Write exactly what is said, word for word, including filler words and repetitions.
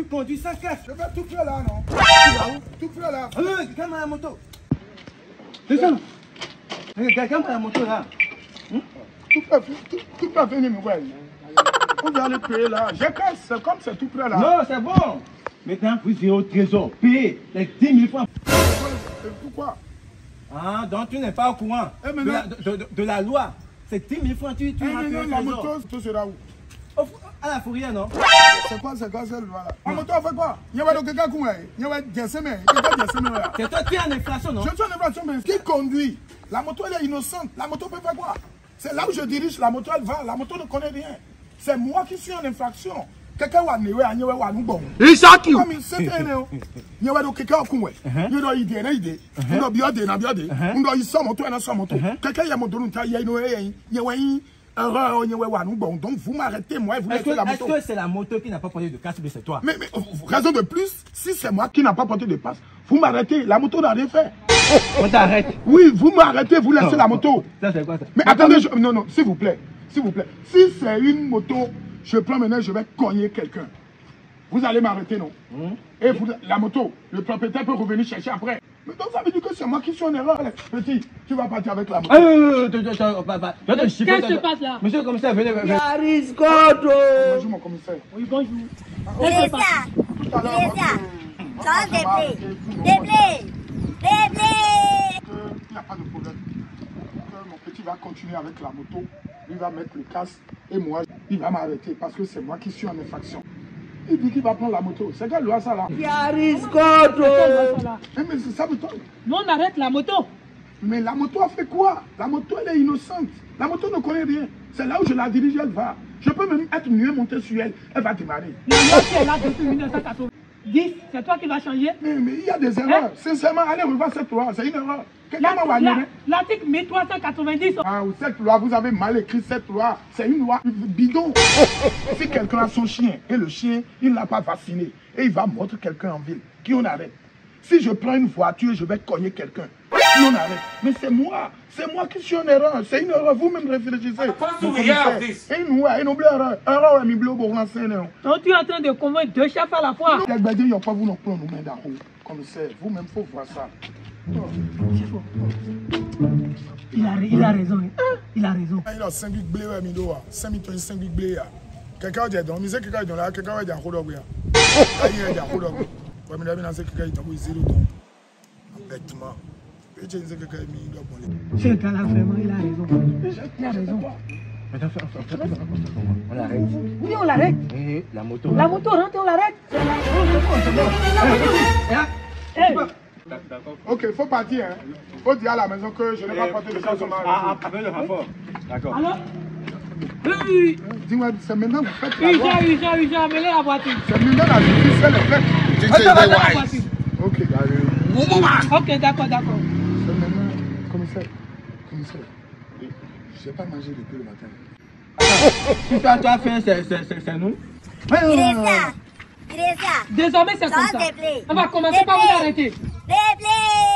conduis sans casque. Je vais tout près là, non? Tout près là. Ah oui, quelqu'un prend la moto. Descends. Quelqu'un prend la moto là. Hum? Tout près, tout, tout près, venez me voir. On va aller payer là. J'ai casse, c'est comme c'est tout près là. Non, c'est bon. Maintenant, vous irez au trésor. Payez les dix mille francs. Pourquoi? Ah, donc tu n'es pas au courant eh, de, la, de, de, de la loi. C'est dix mille francs, tu, tu eh, rentres la moto, tout sera où? À la fourrière, non? C'est quoi, c'est quoi cette loi là? La moto fait quoi? Il y a quelqu'un qui est. Il y a quelqu'un qui est. C'est toi qui es en inflation, non? Je suis en inflation, mais qui conduit? La moto, elle est innocente. La moto peut faire quoi? C'est là où je dirige, la moto, elle va. La moto ne connaît rien. C'est moi qui suis en infraction. Quelqu'un va nouer à nouer à nous bon. Il s'acquitte. Comme il s'est fait, non? Il y a quelqu'un qui est. Il y a une idée, une idée. Il y a bien des, bien des. Il y a une somme moto, une somme moto. Quelqu'un y a moto, il y a une, il y a une. Donc vous m'arrêtez, moi, vous laissez la moto. Est-ce que c'est la moto qui n'a pas porté de casque ou c'est toi? Mais, mais raison de plus, si c'est moi qui n'a pas porté de passe, vous m'arrêtez, la moto n'a rien fait. On t'arrête. Oui, vous m'arrêtez, vous laissez la moto. Ça c'est quoi ça? Mais attendez, je... non, non, s'il vous plaît, s'il vous plaît. Si c'est une moto, je prends maintenant, je vais cogner quelqu'un. Vous allez m'arrêter, non? Hum. Et vous, la moto, le propriétaire peut revenir chercher après. Mais donc ça veut dire que c'est moi qui suis en erreur. Petit, tu vas partir avec la moto. Qu'est-ce qui se passe là? Monsieur le commissaire, venez, venez. Yaris Godo. Bonjour mon commissaire. Oui, bonjour. Il est ça. Il est ça. Sans déblé. Déblé. Déblé. Il n'y a pas de problème. Mon petit va continuer avec la moto. Il va mettre le casque. Et moi, il va m'arrêter parce que c'est moi qui suis en infraction. Il dit qu'il va prendre la moto. C'est quelle loi ça là? Yaris Godo. Mais c'est ça, moto. Nous on arrête la moto. Mais la moto a fait quoi? La moto elle est innocente. La moto ne connaît rien. C'est là où je la dirige, elle va. Je peux même être mieux monté sur elle. Elle va démarrer. La loi qui est là depuis mille neuf cent quatre-vingt-dix, c'est toi qui vas changer? Mais, mais il y a des erreurs. Hein? Sincèrement, allez revoir cette loi. C'est une erreur. L'article mille trois cent quatre-vingt-dix. Ah, cette loi, vous avez mal écrit cette loi. C'est une loi bidon. Si quelqu'un a son chien et le chien, il ne l'a pas vacciné et il va mordre quelqu'un en ville, qui on arrête? Si je prends une voiture, je vais cogner quelqu'un. Qui on arrête? Mais c'est moi. C'est moi qui suis en erreur. C'est une erreur. Vous-même réfléchissez. Et nous, et nous, erreur. Erreur, mi bleu, bon, donc tu es en train de convaincre deux chefs à la fois. Il n'y a pas vous non plus, nous mettre d'accord. Commissaire, vous-même, il faut voir ça. Il a, il a raison. Il a raison. Il a cinq blés à Midoa. cinq mille cinq blés. Quelqu'un dit donc, mais c'est quelqu'un qui est là, quelqu'un qui est en rodobia. Il est en rodobia. Ouais, mais là, c'est quelqu'un qui est en zéro don. Bêtement. Et tu sais quelqu'un qui est en ce gars-là, vraiment, il a raison. Il a raison. On l'arrête. Oui, on l'arrête. Oui, la moto. La moto rentre, on l'arrête. Ok, il faut partir. Hein. Il faut dire à la maison que je n'ai pas porté de changement. Ah, avec le rapport. D'accord. Alors? Oui. Dis-moi, c'est maintenant que vous faites la loi. Oui, j'ai, oui, j'ai amené la voiture. C'est maintenant la justice, c'est le fait. La voiture. Ok, ok, d'accord, d'accord. C'est maintenant, commissaire. Commissaire. Je n'ai pas mangé depuis le matin. Si toi, tu as fait, c'est nous. Il est ça. Il est ça. Désormais, c'est comme ça. On va commencer par vous arrêter. Déblé.